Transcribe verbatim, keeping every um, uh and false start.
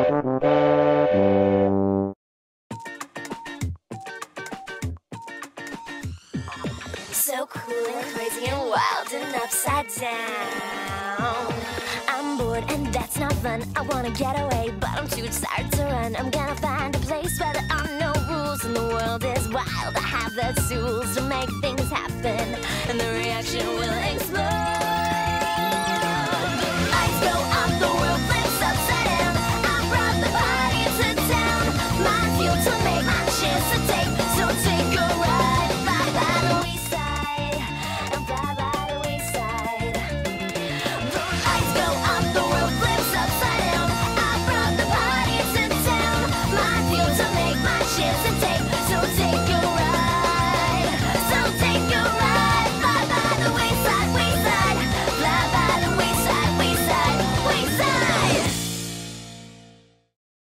So cool and crazy and wild and upside down. I'm bored and that's not fun. I wanna get away, but I'm too tired to run. I'm gonna find a place where there are no rules and the world is wild. I have the tools to make things happen, and the reaction will explode.